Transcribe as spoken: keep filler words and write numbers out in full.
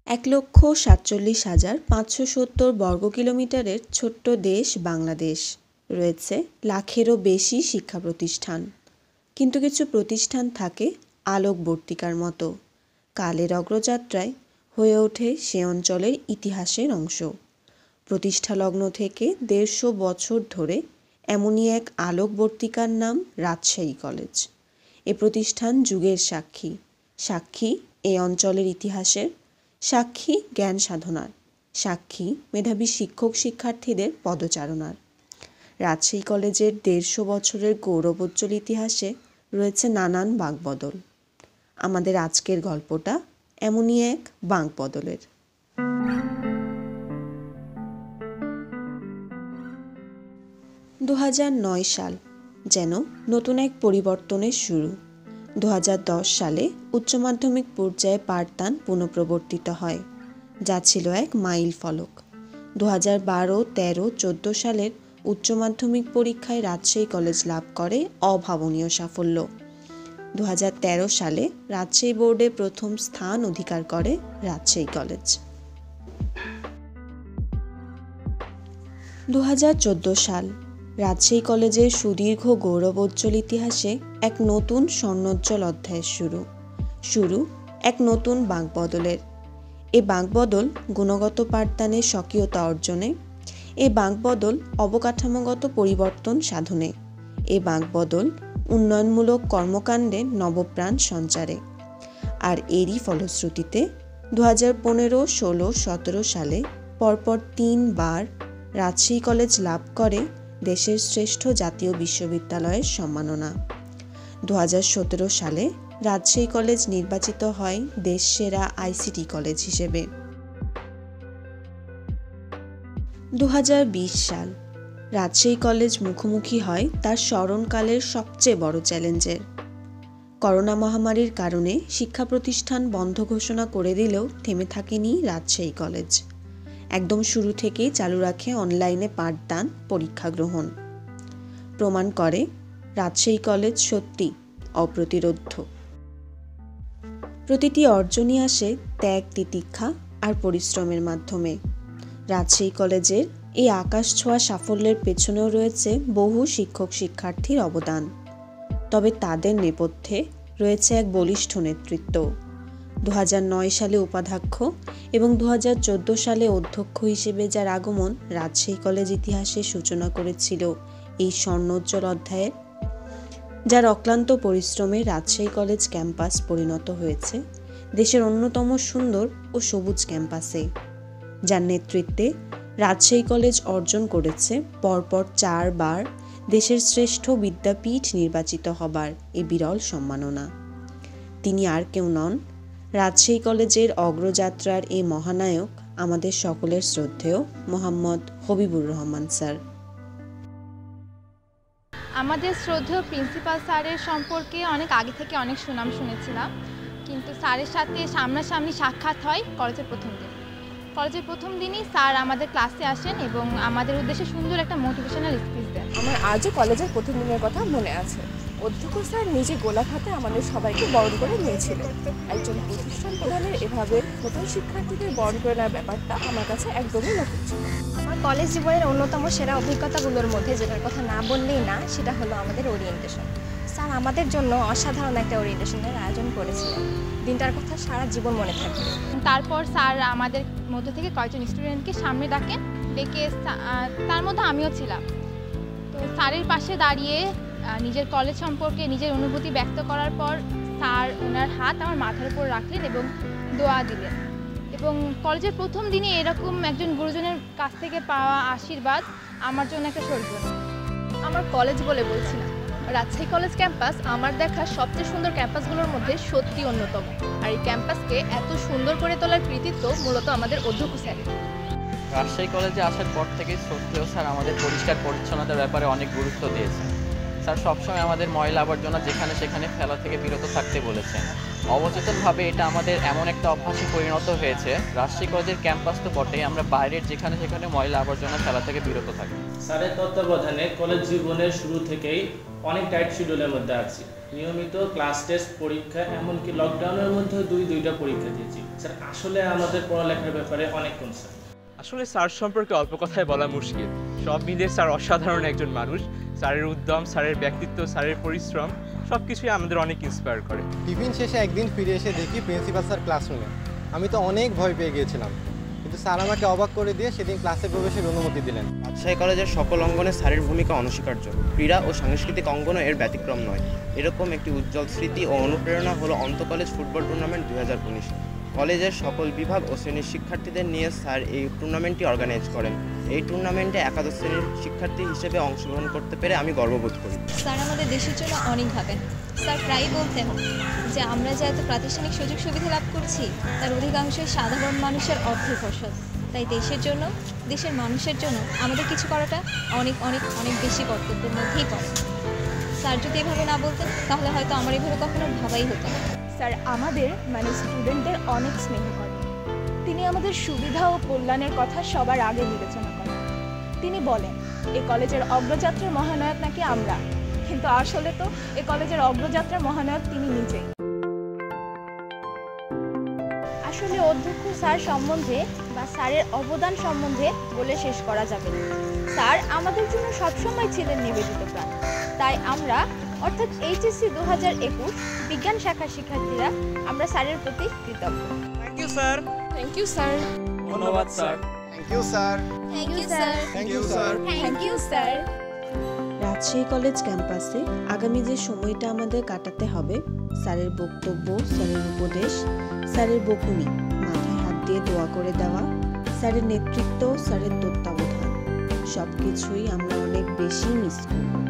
এক লক্ষ সাতচল্লিশ হাজার পাঁচশো সত্তর বর্গ কিলোমিটারের ছোট্ট দেশ বাংলাদেশ। রয়েছে লাখেরও বেশি শিক্ষা প্রতিষ্ঠান, কিন্তু কিছু প্রতিষ্ঠান থাকে আলোকবর্তিকার মতো, কালের অগ্রযাত্রায় হয়ে ওঠে সে অঞ্চলের ইতিহাসের অংশ। প্রতিষ্ঠালগ্ন থেকে দেড়শো বছর ধরে এমনই এক আলোকবর্তিকার নাম রাজশাহী কলেজ। এ প্রতিষ্ঠান যুগের সাক্ষী, সাক্ষী এই অঞ্চলের ইতিহাসের, সাক্ষী জ্ঞান সাধনার, সাক্ষী মেধাবী শিক্ষক শিক্ষার্থীদের পদচারণার। রাজশাহী কলেজের দেড়শো বছরের গৌরবোজ্জ্বল ইতিহাসে রয়েছে নানান বাঁকবদল। আমাদের আজকের গল্পটা এমনই এক বাঁকবদলের। দু হাজার নয় সাল যেন নতুন এক পরিবর্তনের শুরু। দু হাজার দশ সালে উচ্চ মাধ্যমিক পর্যায়ে পাঠদান পুনঃপ্রবর্তিত হয়, যা ছিল এক মাইল ফলক। দু হাজার বারো তেরো চোদ্দ সালের উচ্চ মাধ্যমিক পরীক্ষায় রাজশাহী কলেজ লাভ করে অভাবনীয় সাফল্য। দু হাজার তেরো সালে রাজশাহী বোর্ডে প্রথম স্থান অধিকার করে রাজশাহী কলেজ। দু হাজার চোদ্দ সাল রাজশাহী কলেজের সুদীর্ঘ গৌরবোজ্জ্বল ইতিহাসে এক নতুন স্বর্ণোজ্জ্বল অধ্যায়ের শুরু শুরু এক নতুন বাঁকবদলের। এ বাঁকবদল গুণগত পাঠদানের স্বকীয়তা অর্জনে, এ বাঁকবদল অবকাঠামোগত পরিবর্তন সাধনে, এ বাঁকবদল উন্নয়নমূলক কর্মকাণ্ডে নবপ্রাণ সঞ্চারে। আর এরই ফলশ্রুতিতে দু হাজার পনেরো ষোলো সতেরো সালে পরপর তিনবার রাজশাহী কলেজ লাভ করে দেশের শ্রেষ্ঠ জাতীয় বিশ্ববিদ্যালয়ের সম্মাননা। দু হাজার সতেরো সালে রাজশাহী কলেজ নির্বাচিত হয় দেশ সেরা আইসিটি কলেজ হিসেবে। দু হাজার বিশ সাল রাজশাহী কলেজ মুখোমুখি হয় তার স্মরণকালের সবচেয়ে বড় চ্যালেঞ্জের। করোনা মহামারীর কারণে শিক্ষা প্রতিষ্ঠান বন্ধ ঘোষণা করে দিলেও থেমে থাকেনি রাজশাহী কলেজ। একদম শুরু থেকেই চালু রাখে অনলাইনে পাঠদান, পরীক্ষা গ্রহণ। প্রমাণ করে রাজশাহী কলেজ সত্যি অপ্রতিরোধ্য। প্রতিটি অর্জনই আসে ত্যাগ, তিতিক্ষা আর পরিশ্রমের মাধ্যমে। রাজশাহী কলেজের এই আকাশ ছোঁয়া সাফল্যের পেছনেও রয়েছে বহু শিক্ষক শিক্ষার্থীর অবদান। তবে তাদের নেপথ্যে রয়েছে এক বলিষ্ঠ নেতৃত্ব। দু হাজার নয় সালে উপাধ্যক্ষ এবং দু হাজার চোদ্দ সালে অধ্যক্ষ হিসেবে যার আগমন রাজশাহী কলেজ ইতিহাসের সূচনা করেছিল এই স্বর্ণোজ্জ্বল অধ্যায়ের, যার অক্লান্ত পরিশ্রমে রাজশাহী কলেজ ক্যাম্পাস পরিণত হয়েছে দেশের অন্যতম সুন্দর ও সবুজ ক্যাম্পাসে, যার নেতৃত্বে রাজশাহী কলেজ অর্জন করেছে পরপর চারবার দেশের শ্রেষ্ঠ বিদ্যাপীঠ নির্বাচিত হবার এই বিরল সম্মাননা। তিনি আর কেউ নন, রাজশাহী কলেজের অগ্রযাত্রার এই মহানায়ক, আমাদের সকলের শ্রদ্ধেয় মোহাম্মদ হবিবুর রহমান স্যার। আমাদের শ্রদ্ধেয় প্রিন্সিপাল স্যারের সম্পর্কে অনেক আগে থেকে অনেক সুনাম শুনেছিলাম, কিন্তু স্যারের সাথে সামনাসামনি সাক্ষাৎ হয় কলেজের প্রথম দিন। কলেজের প্রথম দিনই স্যার আমাদের ক্লাসে আসেন এবং আমাদের উদ্দেশ্যে সুন্দর একটা মোটিভেশনাল স্পিচ দেন। আমার আজও কলেজের প্রথম দিনের কথা মনে আছে। অধ্যক্ষ স্যার নিজে গোলাপ হাতে আমাদের সবাইকে বরণ করে নিয়েছিলেন। একজন প্রতিষ্ঠান প্রধানের এভাবে নতুন শিক্ষার্থীদের বরণ করে নেওয়ার ব্যাপারটা আমার কাছে একদমই নতুন ছিল। আমার কলেজ জীবনের অন্যতম সেরা অভিজ্ঞতাগুলোর মধ্যে যেটার কথা না বললেই না, সেটা হলো আমাদের ওরিয়েন্টেশন। স্যার আমাদের জন্য অসাধারণ একটা ওরিয়েন্টেশনের আয়োজন করেছিলেন। দিনটার কথা সারা জীবন মনে থাকবে। তারপর স্যার আমাদের মধ্যে থেকে কয়েকজন স্টুডেন্টকে সামনে ডাকেন, ডেকে তার মধ্যে আমিও ছিলাম। তো স্যারের পাশে দাঁড়িয়ে নিজের কলেজ সম্পর্কে নিজের অনুভূতি ব্যক্ত করার পর স্যার ওনার হাত আমার মাথার উপর রাখলেন এবং দোয়া দিলেন। এবং কলেজের প্রথম দিনে এরকম একজন গুরুজনের কাছ থেকে পাওয়া আশীর্বাদ আমার জন্য একটা স্বর্গ। আমার কলেজ বলে বলছি না, রাজশাহী কলেজ ক্যাম্পাস আমার দেখা সবচেয়ে সুন্দর ক্যাম্পাসগুলোর মধ্যে সত্যি অন্যতম। আর এই ক্যাম্পাসকে এত সুন্দর করে তোলার কৃতিত্ব মূলত আমাদের অধ্যক্ষ স্যারের। রাজশাহী কলেজে আসার পর থেকে শ্রদ্ধেয় স্যার আমাদের পরিষ্কার পরিচ্ছন্নতার ব্যাপারে অনেক গুরুত্ব দিয়েছেন। স্যার সবসময় আমাদের ময়লা আবর্জনা যেখানে সেখানে ফেলা থেকে বিরত থাকতে বলেছেন। অবচেতনভাবে এটা আমাদের এমন একটা অভ্যাসে পরিণত হয়েছে, রাজশাহী কলেজের ক্যাম্পাস তো বটেই, আমরা বাইরের যেখানে সেখানে ময়লা আবর্জনা ফেলা থেকে বিরত থাকি। স্যারের তত্ত্বাবধানে কলেজ জীবনের শুরু থেকেই অনেক টাইট শিডিউলের মধ্যে আছি। নিয়মিত ক্লাস টেস্ট পরীক্ষা, এমনকি লকডাউনের মধ্যে দুই দুইটা পরীক্ষা দিয়েছি। স্যার আসলে আমাদের পড়ালেখার ব্যাপারে অনেক কনসার্ন। আসলে স্যার সম্পর্কে অল্প কথায় বলা মুশকিল। সব মিলিয়ে স্যার অসাধারণ একজন মানুষ। স্যারের উদ্যম, স্যারের ব্যক্তিত্ব, স্যারের পরিশ্রম সব কিছুই আমাদের অনেক ইন্সপায়ার করে। টিফিন শেষে একদিন ফিরে এসে দেখি প্রিন্সিপাল স্যার ক্লাসরুমে। আমি তো অনেক ভয় পেয়ে গিয়েছিলাম, কিন্তু স্যার আমাকে অবাক করে দিয়ে সেদিন ক্লাসে প্রবেশের অনুমতি দিলেন। রাজশাহী কলেজের সকল অঙ্গনে স্যারের ভূমিকা অনস্বীকার্য। ক্রীড়া ও সাংস্কৃতিক অঙ্গনও এর ব্যতিক্রম নয়। এরকম একটি উজ্জ্বল স্মৃতি ও অনুপ্রেরণা হলো অন্তঃকলেজ ফুটবল টুর্নামেন্ট দুই হাজার উনিশ। কলেজের সকল বিভাগ ও শ্রেণীর শিক্ষার্থীদের নিয়ে স্যার এই টুর্নামেন্টটি অর্গানাইজ করেন। এই টুর্নামেন্টে একাদশ শ্রেণীর শিক্ষার্থী হিসেবে অংশগ্রহণ করতে পেরে আমি গর্ববোধ করি। স্যার আমাদের দেশের জন্য অনেক ভাবেন। স্যার প্রায়ই বলতেন যে আমরা যে এত প্রাতিষ্ঠানিক সুযোগ সুবিধা লাভ করছি তার অধিকাংশই সাধারণ মানুষের অর্থের ফসল। তাই দেশের জন্য, দেশের মানুষের জন্য আমাদের কিছু করাটা অনেক অনেক অনেক বেশি কর্তব্যের মধ্যেই পড়ে। স্যার যদি এভাবে না বলতেন তাহলে হয়তো আমার এভাবে কখনো ভাবাই হতো না। স্যার আমাদের মানে স্টুডেন্টদের অনেক স্নেহ করেন। তিনি আমাদের সুবিধা ও কল্যাণের কথা সবার আগে বিবেচনা করেন। তিনি বলেন এই কলেজের অগ্রযাত্রার মহানায়ক নাকি আমরা, কিন্তু আসলে তো এই কলেজের অগ্রযাত্রার মহানায়ক তিনি নিজেই। আসলে অধ্যক্ষ স্যার সম্বন্ধে বা স্যারের অবদান সম্বন্ধে বলে শেষ করা যাবে না। স্যার আমাদের জন্য সবসময় ছিলেন নিবেদিত প্রাণ। তাই আমরা অর্থাৎ এইচএসসি দু হাজার একুশ বিজ্ঞান শাখার শিক্ষার্থীরা আমরা স্যারের প্রতি কৃতজ্ঞ। Thank you sir. Thank you sir. ধন্যবাদ sir. Thank you sir. Thank you sir. Thank you sir. Thank you sir. Rajshahi college ক্যাম্পাসে আগামী যে সময়টা আমাদের কাটাতে হবে, স্যারের বক্তব্য, স্যারের উপদেশ, স্যারের বকুনি, মাথায় হাত দিয়ে দোয়া করে দেওয়া, স্যারের নেতৃত্ব, স্যারের তত্ত্বাবধান সব কিছুই আমরা অনেক বেশি মিস করব।